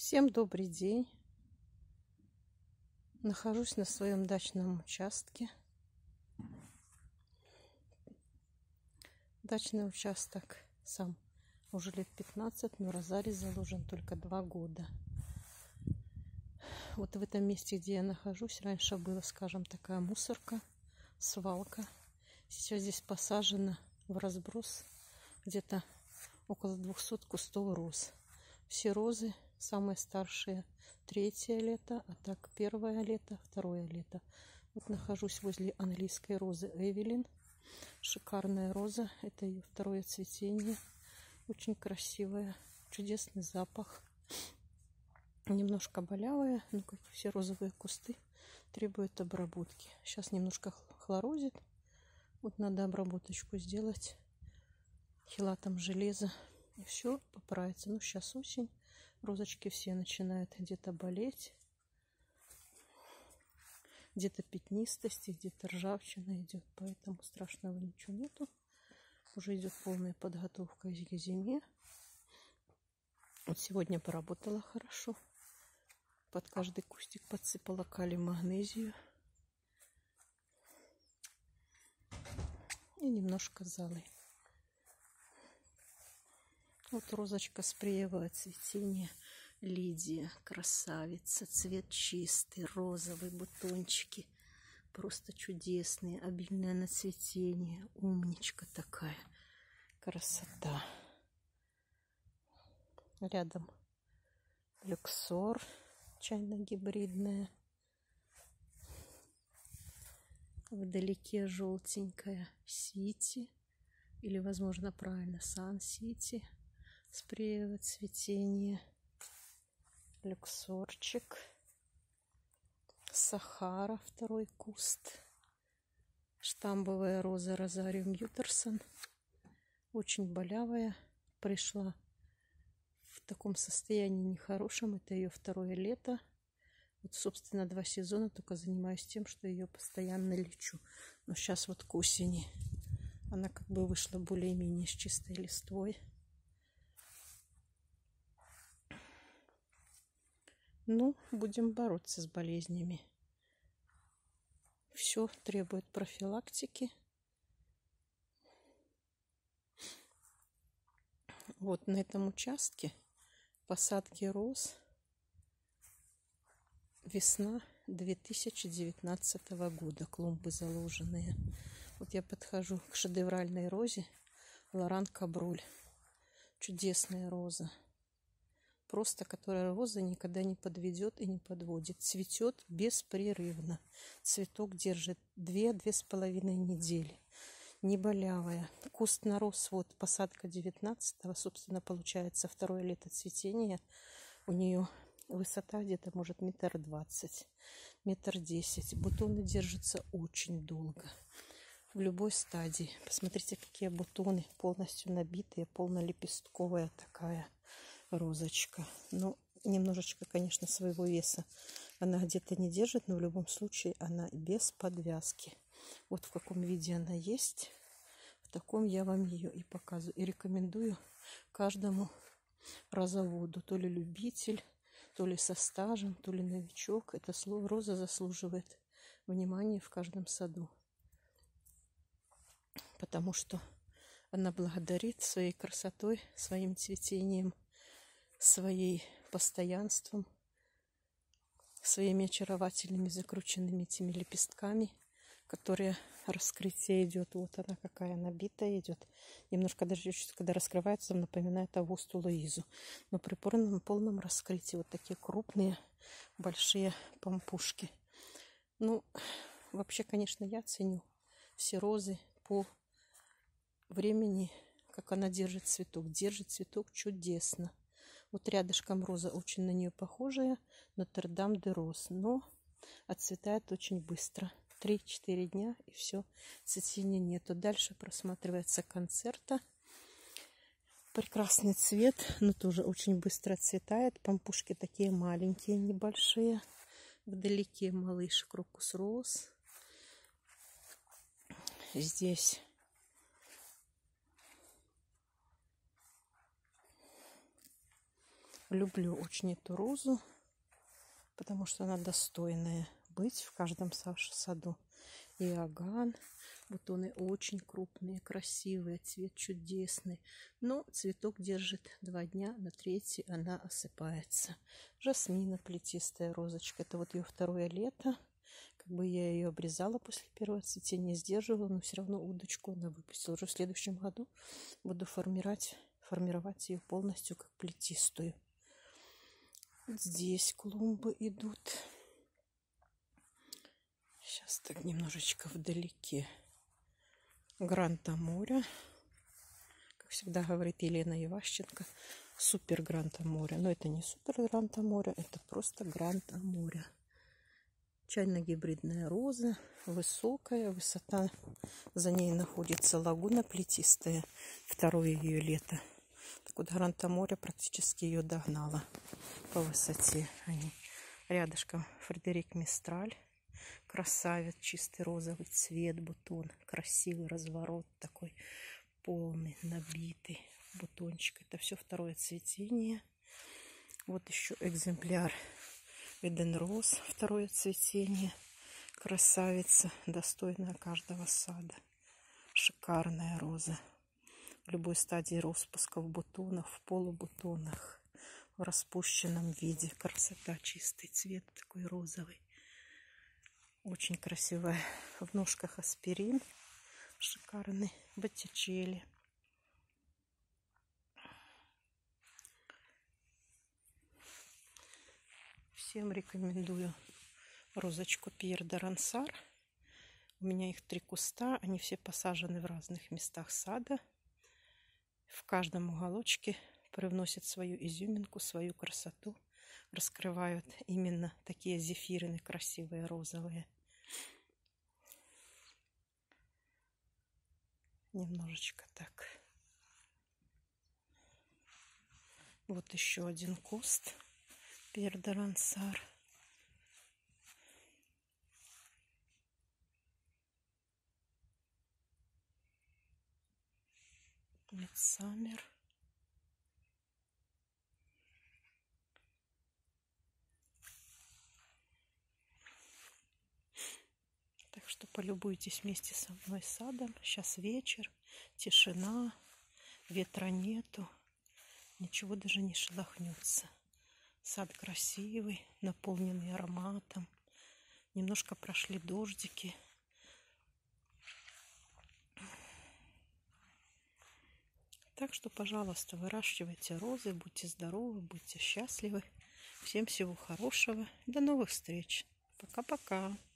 Всем добрый день. Нахожусь на своем дачном участке. Дачный участок сам уже лет 15, но розарий заложен только 2 года. Вот в этом месте, где я нахожусь, раньше была, скажем, такая мусорка, свалка. Сейчас здесь посажено в разброс где-то около 200 кустов роз. Все розы самые старшие 3-е лето, а так 1-е лето, 2-е лето. Вот нахожусь возле английской розы Эвелин. Шикарная роза, это ее 2-е цветение. Очень красивая, чудесный запах. Немножко болявая, но как и все розовые кусты, требует обработки. Сейчас немножко хлорозит. Вот надо обработочку сделать хелатом железа, и все поправится. Ну, сейчас осень, розочки все начинают где-то болеть, где-то пятнистости, где-то ржавчина идет, поэтому страшного ничего нету. Уже идет полная подготовка к зиме. Вот сегодня поработала хорошо. Под каждый кустик подсыпала калий, магнезию и немножко золы. Вот розочка спреевое цветение. Лидия, красавица, цвет чистый, розовый, бутончики просто чудесные, обильное на цветение, умничка такая, красота. Рядом люксор, чайно-гибридная, вдалеке желтенькая сити, или, возможно, правильно, сан-сити, спреевое цветение. Люксорчик, Сахара, 2-й куст, штамбовая роза Розариум Ютерсон, очень болявая, пришла в таком состоянии нехорошем, это ее 2-е лето. Вот, собственно, 2 сезона только занимаюсь тем, что ее постоянно лечу. Но сейчас вот к осени она как бы вышла более-менее с чистой листвой. Ну, будем бороться с болезнями. Все требует профилактики. Вот на этом участке посадки роз весна 2019 года. Клумбы заложенные. Вот я подхожу к шедевральной розе Лоран Кабруль. Чудесная роза. Просто которая роза никогда не подведет и не подводит. Цветет беспрерывно. Цветок держит 2-2,5 недели. Не болявая. Куст нарос, вот посадка 19-го, собственно, получается 2-е лето цветения. У нее высота где-то может 1,20 м, 1,10 м. Бутоны держатся очень долго. В любой стадии. Посмотрите, какие бутоны полностью набитые, полнолепестковая такая розочка. Ну, немножечко, конечно, своего веса она где-то не держит, но в любом случае она без подвязки. Вот в каком виде она есть, в таком я вам ее и показываю. И рекомендую каждому розоводу, то ли любитель, то ли со стажем, то ли новичок. Это слово роза заслуживает внимания в каждом саду, потому что она благодарит своей красотой, своим цветением, своей постоянством, своими очаровательными закрученными этими лепестками, которые раскрытие идет. Вот она какая набитая идет. Немножко даже когда раскрывается, напоминает Августу Луизу. Но при полном раскрытии вот такие крупные, большие помпушки. Ну, вообще, конечно, я ценю все розы по времени, как она держит цветок. Держит цветок чудесно. Вот рядышком роза очень на нее похожая, Нотр-Дам-де-Роз, но отцветает очень быстро. 3-4 дня и все, цветения нету. Дальше просматривается концерта. Прекрасный цвет, но тоже очень быстро отцветает. Помпушки такие маленькие, небольшие. Вдалеке малыш крокус роз. Здесь Люблю очень эту розу, потому что она достойная быть в каждом саду. Иоганн. Бутоны очень крупные, красивые, цвет чудесный. Но цветок держит 2 дня, на 3-й она осыпается. Жасмина, плетистая розочка. Это вот ее 2-е лето. Как бы я ее обрезала после первого цветения, сдерживала, но все равно удочку она выпустила. Уже в следующем году буду формировать ее полностью как плетистую. Вот здесь клумбы идут. Сейчас так немножечко вдалеке. Гранта моря. Как всегда говорит Елена Иващенко, супер Гранта моря. Но это не супер Гранта моря, это просто Гранта моря. Чайно-гибридная роза, высокая, высота. За ней находится лагуна плетистая, 2-е ее лето. Так вот, Гранта моря практически ее догнала по высоте. Рядышком Фредерик Мистраль. Красавец, чистый розовый цвет, бутон, красивый разворот такой, полный, набитый бутончик. Это все 2-е цветение. Вот еще экземпляр Эден Роз, 2-е цветение. Красавица, достойная каждого сада. Шикарная роза. В любой стадии распуска, в бутонах, в полубутонах, в распущенном виде. Красота, чистый цвет такой розовый. Очень красивая. В ножках аспирин. Шикарный. Боттичелли. Всем рекомендую розочку Пьер де Рансар. У меня их 3 куста. Они все посажены в разных местах сада. В каждом уголочке привносят свою изюминку, свою красоту. Раскрывают именно такие зефирины красивые, розовые. Немножечко так. Вот еще один куст Пьер де Рансар. Мидсаммер. Так что полюбуйтесь вместе со мной садом. Сейчас вечер, тишина, ветра нету, ничего даже не шелохнется. Сад красивый, наполненный ароматом. Немножко прошли дождики. Так что, пожалуйста, выращивайте розы, будьте здоровы, будьте счастливы. Всем всего хорошего. До новых встреч. Пока-пока.